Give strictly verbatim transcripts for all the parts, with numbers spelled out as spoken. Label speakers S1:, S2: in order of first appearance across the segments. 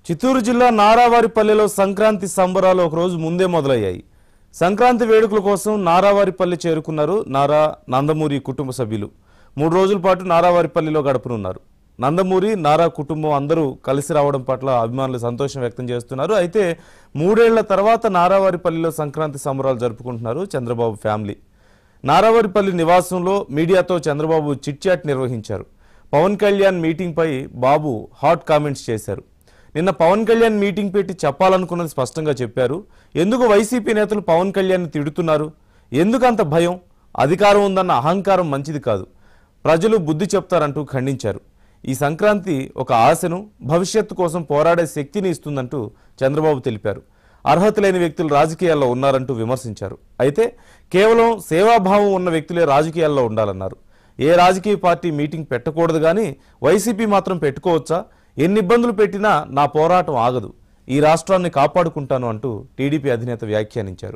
S1: చిత్తూరు జిల్లా నారావారిపల్లిలో సంక్రాంతి సంబరాలు ఒక రోజు ముందే మొదలయ్యాయి. సంక్రాంతి వేడుకల కోసం నారావారిపల్లి చేరుకున్నారు నారా నందమూరి కుటుంబ సభ్యులు. మూడు రోజుల పాటు నారావారిపల్లిలో గడపనున్నారు. నందమూరి నారా కుటుంబం అందరూ కలిసి రావడం పట్ల అభిమానులు సంతోషం వ్యక్తం చేస్తున్నారు. అయితే మూడేళ్ల తర్వాత నారావారిపల్లిలో సంక్రాంతి సంబరాలు జరుపుకుంటున్నారు చంద్రబాబు ఫ్యామిలీ. నారావారిపల్లి నివాసంలో మీడియాతో చంద్రబాబు చిట్ చాట్ నిర్వహించారు. పవన్ కళ్యాణ్ మీటింగ్ పై బాబు హాట్ కామెంట్స్ చేశారు. నిన్న పవన్ కళ్యాణ్ మీటింగ్ పెట్టి చెప్పాలనుకున్నది స్పష్టంగా చెప్పారు. ఎందుకు వైసీపీ నేతలు పవన్ కళ్యాణ్ తిడుతున్నారు? ఎందుకు అంత భయం? అధికారం ఉందన్న అహంకారం మంచిది కాదు. ప్రజలు బుద్ధి చెప్తారంటూ ఖండించారు. ఈ సంక్రాంతి ఒక ఆశను, భవిష్యత్తు కోసం పోరాడే శక్తిని ఇస్తుందంటూ చంద్రబాబు తెలిపారు. అర్హత లేని వ్యక్తులు రాజకీయాల్లో ఉన్నారంటూ విమర్శించారు. అయితే కేవలం సేవాభావం ఉన్న వ్యక్తులే రాజకీయాల్లో ఉండాలన్నారు. ఏ రాజకీయ పార్టీ మీటింగ్ పెట్టకూడదు కానీ వైసీపీ మాత్రం పెట్టుకోవచ్చా? ఎన్ని ఇబ్బందులు పెట్టినా నా పోరాటం ఆగదు. ఈ రాష్ట్రాన్ని కాపాడుకుంటాను అంటూ టీడీపీ అధినేత వ్యాఖ్యానించారు.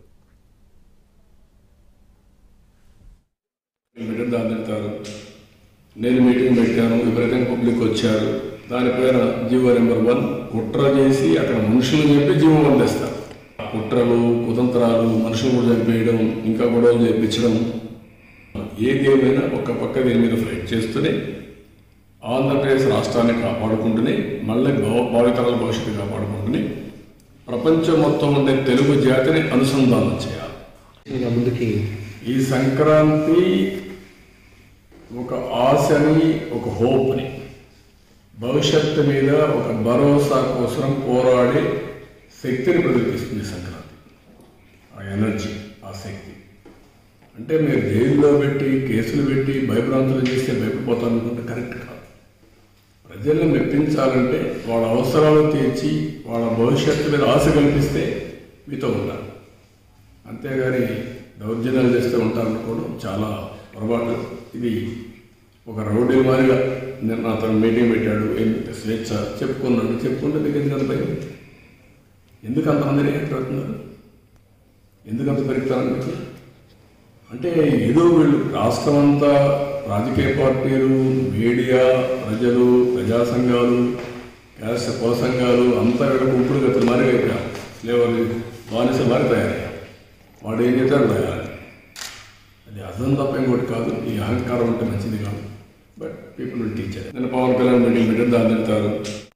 S2: నేను మీటింగ్ పెట్టాను, విపరీతంగా పబ్లిక్ వచ్చారు. దానిపైన జీవో నెంబర్ వన్ కుట్ర చేసి అక్కడ మనుషులు చెప్పి జీవో వన్ తెస్తారు. కుట్రలు, కుతంత్రాలు, మనుషులు కూడా చంపేయడం, ఇంకా గొడవలు చేయించడం, ఏదేమైనా ఒక్క పక్క దీని మీద ఫైట్ చేస్తూనే ఆంధ్రప్రదేశ్ రాష్ట్రాన్ని కాపాడుకుంటూనే మళ్ళీ భావితరాల భవిష్యత్తు కాపాడుకుంటూనే ప్రపంచం మొత్తం ఉండే తెలుగు జాతిని అనుసంధానం చేయాలి.
S3: ముందుకి
S2: ఈ సంక్రాంతి ఒక ఆశని, ఒక హోప్ని, భవిష్యత్తు మీద ఒక భరోసా కోసం పోరాడే శక్తిని ప్రదర్శిస్తుంది సంక్రాంతి. ఆ ఎనర్జీ, ఆ శక్తి అంటే మీరు జైల్లో పెట్టి కేసులు పెట్టి భయభ్రాంతులు చేస్తే భయపడిపోతారనుకుంటే కరెక్ట్ కాదు. ప్రజలను మెప్పించాలంటే వాళ్ళ అవసరాలు తీర్చి వాళ్ళ భవిష్యత్తు మీద ఆశ కల్పిస్తే మీతో ఉంటారు. అంతేగాని దౌర్జన్యాలు చేస్తూ ఉంటారనుకోవడం చాలా పొరపాటు. ఇది ఒక రౌడీ మారిగా నిన్న అతను మీటింగ్ పెట్టాడు, స్వేచ్ఛ చెప్పుకున్నాడు, చెప్పుకుంటే దగ్గర కదా భయం. ఎందుకు అంతమంది రియాక్ట్ అవుతున్నారు? ఎందుకంత పెరుగుతారని అంటే ఏదో వీళ్ళు రాష్ట్రం అంతా రాజకీయ పార్టీలు, మీడియా, ప్రజలు, ప్రజా సంఘాలు, క్యాస్ట్ కుల సంఘాలు అంతా వీళ్ళ గుంపుడు గతులు మారి అయిపోయారు. లేవర్ బానిస మారి తయారయ్యారు. వాడు ఏం చేశాడు తయారు. అది అర్థం తప్ప ఇంకోటి కాదు. ఈ అహంకారం అంటే మంచిది కాదు. But people will teach. నేను పవన్ కళ్యాణ్ మీటింగ్ పెట్టి దాన్ని తింటారు.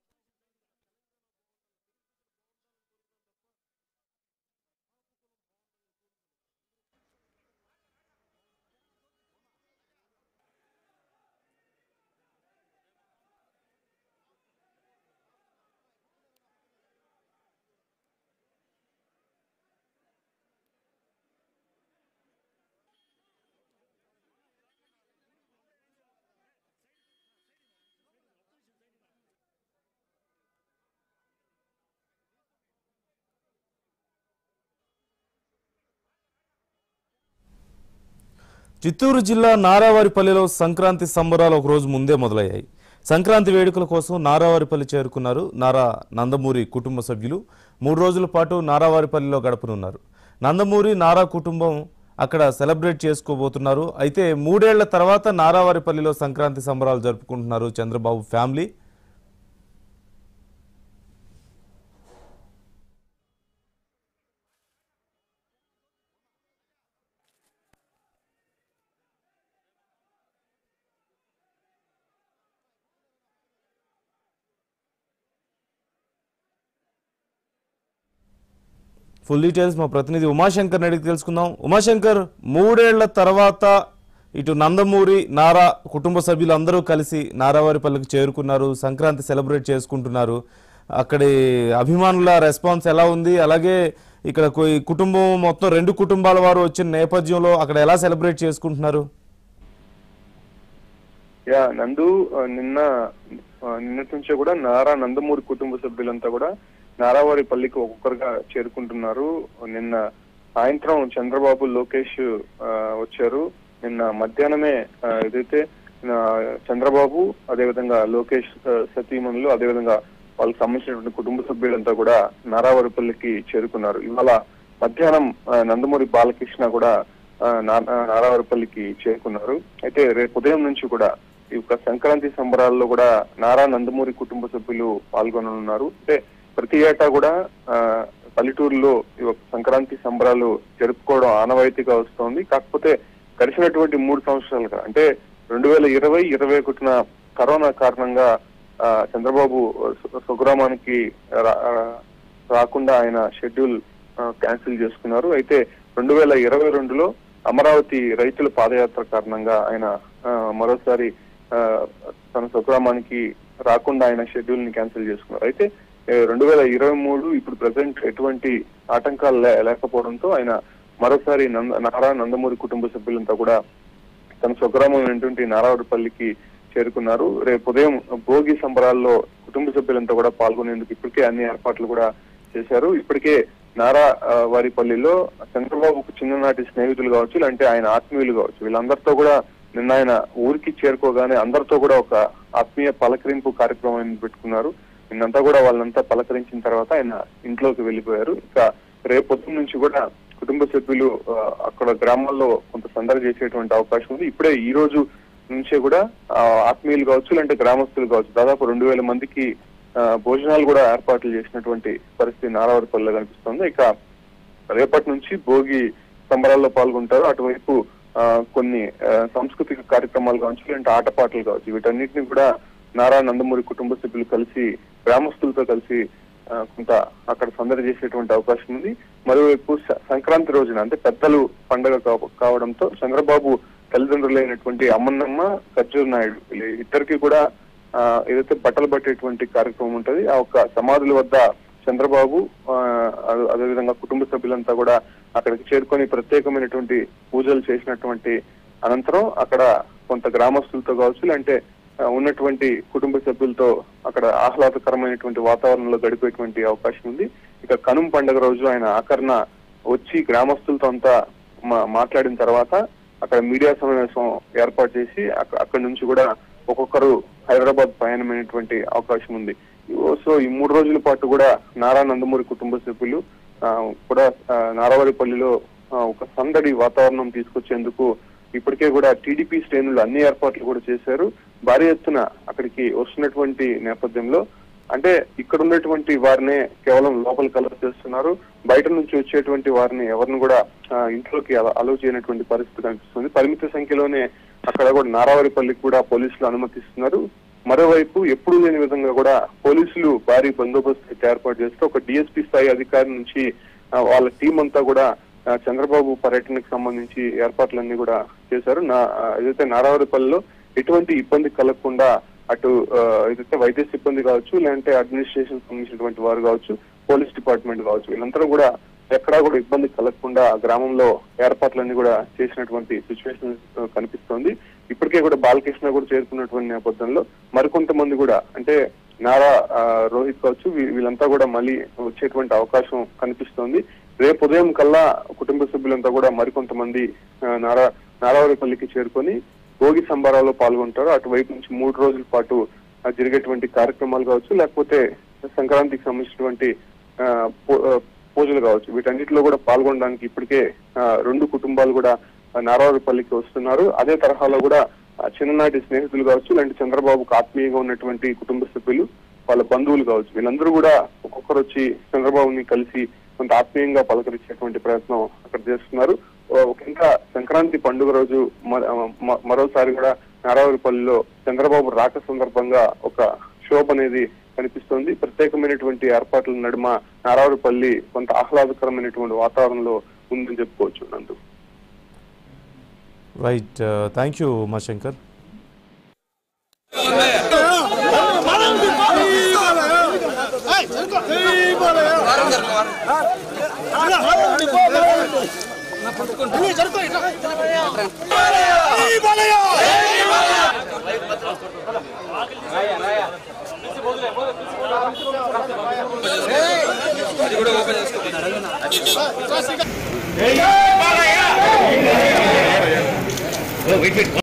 S1: చిత్తూరు జిల్లా నారావారిపల్లిలో సంక్రాంతి సంబరాలు ఒక రోజు ముందే మొదలయ్యాయి. సంక్రాంతి వేడుకల కోసం నారావారిపల్లి చేరుకున్నారు నారా నందమూరి కుటుంబ సభ్యులు. మూడు రోజుల పాటు నారావారిపల్లిలో గడపనున్నారు. నందమూరి నారా కుటుంబం అక్కడ సెలబ్రేట్ చేసుకోబోతున్నారు. అయితే మూడేళ్ల తర్వాత నారావారిపల్లిలో సంక్రాంతి సంబరాలు జరుపుకుంటున్నారు చంద్రబాబు ఫ్యామిలీ. ఫుల్ డీటెయిల్స్ మా ప్రతినిధి ఉమాశంకర్ అడిగి తెలుసుకుందాం. ఉమాశంకర్, మూడేళ్ల తర్వాత ఇటు నందమూరి నారా కుటుంబ సభ్యులు అందరూ కలిసి నారావారిపల్లికి చేరుకున్నారు. సంక్రాంతి సెలబ్రేట్ చేసుకుంటున్నారు. అక్కడి అభిమానుల రెస్పాన్స్ ఎలా ఉంది? అలాగే ఇక్కడ కుటుంబం మొత్తం రెండు కుటుంబాల వారు వచ్చిన నేపథ్యంలో అక్కడ ఎలా సెలబ్రేట్ చేసుకుంటున్నారు?
S4: యా నందు, నిన్న నిన్నటి నుంచే కూడా నారా నందమూరి కుటుంబ సభ్యులంతా కూడా నారావారిపల్లికి ఒక్కొక్కరుగా చేరుకుంటున్నారు. నిన్న సాయంత్రం చంద్రబాబు, లోకేష్ వచ్చారు. నిన్న మధ్యాహ్నమే ఏదైతే చంద్రబాబు, అదేవిధంగా లోకేష్ సతీమణులు, అదేవిధంగా వాళ్ళకి సంబంధించినటువంటి కుటుంబ సభ్యులంతా కూడా నారావారిపల్లికి చేరుకున్నారు. ఇవాళ మధ్యాహ్నం నందమూరి బాలకృష్ణ కూడా నారావారిపల్లికి చేరుకున్నారు. అయితే రేపు ఉదయం నుంచి కూడా ఈ యొక్క సంక్రాంతి సంబరాల్లో కూడా నారా నందమూరి కుటుంబ సభ్యులు పాల్గొననున్నారు. అంటే ప్రతి ఏటా కూడా ఆ పల్లెటూరులో ఈ ఒక సంక్రాంతి సంబరాలు జరుపుకోవడం ఆనవాయితీగా వస్తోంది. కాకపోతే గడిచినటువంటి మూడు సంవత్సరాలుగా అంటే రెండు వేల ఇరవై ఇరవై ఒకటిన కరోనా కారణంగా ఆ చంద్రబాబు స్వగ్రామానికి రాకుండా ఆయన షెడ్యూల్ క్యాన్సిల్ చేసుకున్నారు. అయితే రెండు వేల ఇరవై రెండులో అమరావతి రైతుల పాదయాత్ర కారణంగా ఆయన మరోసారి తన స్వగ్రామానికి రాకుండా ఆయన షెడ్యూల్ ని క్యాన్సిల్ చేసుకున్నారు. అయితే రెండు వేల ఇరవై మూడు ఇప్పుడు ప్రజెంట్ ఎటువంటి ఆటంకాలు లేకపోవడంతో ఆయన మరోసారి నంద నారా నందమూరి కుటుంబ సభ్యులంతా కూడా తన స్వగ్రామం అయినటువంటి నారావారిపల్లికి చేరుకున్నారు. రేపు ఉదయం భోగి సంబరాల్లో కుటుంబ సభ్యులంతా కూడా పాల్గొనేందుకు ఇప్పటికే అన్ని ఏర్పాట్లు కూడా చేశారు. ఇప్పటికే నారా వారిపల్లిలో చంద్రబాబుకు చిన్ననాటి స్నేహితులు కావచ్చు, లేదంటే ఆయన ఆత్మీయులు కావచ్చు, వీళ్ళందరితో కూడా నిన్న ఆయన ఊరికి చేరుకోగానే అందరితో కూడా ఒక ఆత్మీయ పలకరింపు కార్యక్రమం పెట్టుకున్నారు. నిన్నంతా కూడా వాళ్ళంతా పలకరించిన తర్వాత ఆయన ఇంట్లోకి వెళ్ళిపోయారు. ఇంకా రేపొద్దు నుంచి కూడా కుటుంబ సభ్యులు అక్కడ గ్రామాల్లో కొంత సందడి చేసేటువంటి అవకాశం ఉంది. ఇప్పుడే ఈ రోజు నుంచే కూడా ఆత్మీయులు కావచ్చు, లేదంటే గ్రామస్తులు కావచ్చు, దాదాపు రెండు వేల మందికి భోజనాలు కూడా ఏర్పాట్లు చేసినటువంటి పరిస్థితి నారావారిపల్లిలో కనిపిస్తుంది. ఇక రేపటి నుంచి భోగి సంబరాల్లో పాల్గొంటారు. అటువైపు కొన్ని సాంస్కృతిక కార్యక్రమాలు కావచ్చు, లేదంటే ఆటపాటలు కావచ్చు, వీటన్నిటిని కూడా నారా నందమూరి కుటుంబ సభ్యులు కలిసి గ్రామస్తులతో కలిసి కొంత అక్కడ సందడి చేసేటువంటి అవకాశం ఉంది. మరోవైపు సంక్రాంతి రోజున అంటే పెద్దలు పండుగ కావడంతో చంద్రబాబు తల్లిదండ్రులైనటువంటి అమ్మన్నమ్మ, ఖర్జూర్ నాయుడు ఇద్దరికి కూడా ఆ ఏదైతే బట్టలు పట్టేటువంటి కార్యక్రమం ఉంటుంది, ఆ ఒక్క సమాధుల వద్ద చంద్రబాబు అదేవిధంగా కుటుంబ సభ్యులంతా కూడా అక్కడికి చేరుకొని ప్రత్యేకమైనటువంటి పూజలు చేసినటువంటి అనంతరం అక్కడ కొంత గ్రామస్తులతో కావచ్చు, లేదంటే ఉన్నటువంటి కుటుంబ సభ్యులతో అక్కడ ఆహ్లాదకరమైనటువంటి వాతావరణంలో గడిపేటువంటి అవకాశం ఉంది. ఇక కనుమ పండుగ రోజు ఆయన ఆకరణ వచ్చి గ్రామస్తులతో అంతా మాట్లాడిన తర్వాత అక్కడ మీడియా సమావేశం ఏర్పాటు చేసి అక్కడి నుంచి కూడా ఒక్కొక్కరు హైదరాబాద్ ప్రయాణమైనటువంటి అవకాశం ఉంది. సో ఈ మూడు రోజుల పాటు కూడా నారా నందమూరి కుటుంబ సభ్యులు కూడా నారావారిపల్లిలో ఒక సందడి వాతావరణం తీసుకొచ్చేందుకు ఇప్పటికే కూడా టీడీపీ శ్రేణులు అన్ని ఏర్పాట్లు కూడా చేశారు. భారీ ఎత్తున అక్కడికి వస్తున్నటువంటి నేపథ్యంలో అంటే ఇక్కడ ఉన్నటువంటి వారినే కేవలం లోపలికి అలౌ చేస్తున్నారు. బయట నుంచి వచ్చేటువంటి వారిని ఎవరిని కూడా ఇంట్లోకి అలౌ చేయనటువంటి పరిస్థితి కనిపిస్తుంది. పరిమిత సంఖ్యలోనే అక్కడ కూడా నారావారిపల్లికి కూడా పోలీసులు అనుమతిస్తున్నారు. మరోవైపు ఎప్పుడు లేని విధంగా కూడా పోలీసులు భారీ బందోబస్తు ఏర్పాటు చేస్తూ ఒక డిఎస్పీ స్థాయి అధికారి నుంచి వాళ్ళ టీం అంతా కూడా చంద్రబాబు పర్యటనకు సంబంధించి ఏర్పాట్లన్నీ కూడా చేశారు. నా ఏదైతే నారావారిపల్లిలో ఎటువంటి ఇబ్బంది కలగకుండా అటు ఏదైతే వైద్య సిబ్బంది కావచ్చు, లేదంటే అడ్మినిస్ట్రేషన్ సంబంధించినటువంటి వారు కావచ్చు, పోలీస్ డిపార్ట్మెంట్ కావచ్చు, వీళ్ళందరూ కూడా ఎక్కడా కూడా ఇబ్బంది కలగకుండా గ్రామంలో ఏర్పాట్లన్నీ కూడా చేసినటువంటి సిచ్యువేషన్ కనిపిస్తోంది. ఇప్పటికే కూడా బాలకృష్ణ కూడా చేరుకున్నటువంటి నేపథ్యంలో మరికొంతమంది కూడా అంటే నారా రోహిత్ కావచ్చు, వీళ్ళంతా కూడా మళ్ళీ వచ్చేటువంటి అవకాశం కనిపిస్తోంది. రేపు ఉదయం కల్లా కుటుంబ సభ్యులంతా కూడా మరికొంతమంది నారా నారావారిపల్లికి చేరుకొని భోగి సంబరాల్లో పాల్గొంటారు. అటువైపు నుంచి మూడు రోజుల పాటు జరిగేటువంటి కార్యక్రమాలు కావచ్చు, లేకపోతే సంక్రాంతికి సంబంధించినటువంటి పూజలు కావచ్చు, వీటన్నిటిలో కూడా పాల్గొనడానికి ఇప్పటికే రెండు కుటుంబాలు కూడా నారావారిపల్లికి వస్తున్నారు. అదే తరహాలో కూడా చిన్ననాటి స్నేహితులు కావచ్చు, లేదంటే చంద్రబాబుకు ఆత్మీయంగా ఉన్నటువంటి కుటుంబ సభ్యులు, వాళ్ళ బంధువులు కావచ్చు, వీళ్ళందరూ కూడా ఒక్కొక్కరు వచ్చి చంద్రబాబుని కలిసి కొంత ఆత్మీయంగా పలకరించేటువంటి ప్రయత్నం అక్కడ చేస్తున్నారు. ఇంకా సంక్రాంతి పండుగ రోజు మరోసారి కూడా నారావారిపల్లిలో చంద్రబాబు రాక సందర్భంగా ఒక శోభ అనేది కనిపిస్తోంది. ప్రత్యేకమైనటువంటి ఏర్పాట్ల నడుమ నారావారిపల్లి కొంత ఆహ్లాదకరమైనటువంటి వాతావరణంలో ఉందని చెప్పుకోవచ్చు. నందు
S1: రైట్, థ్యాంక్ యూ ఉమాశంకర్.
S3: అది కూడా ఓపెన్ చేసుకో.